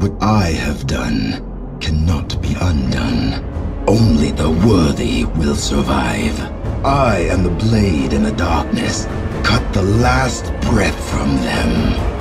What I have done cannot be undone. Only the worthy will survive. I am the blade in the darkness. Cut the last breath from them.